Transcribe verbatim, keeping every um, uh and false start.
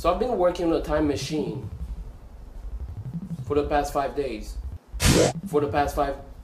So I've been working on a time machine for the past five days. For the past five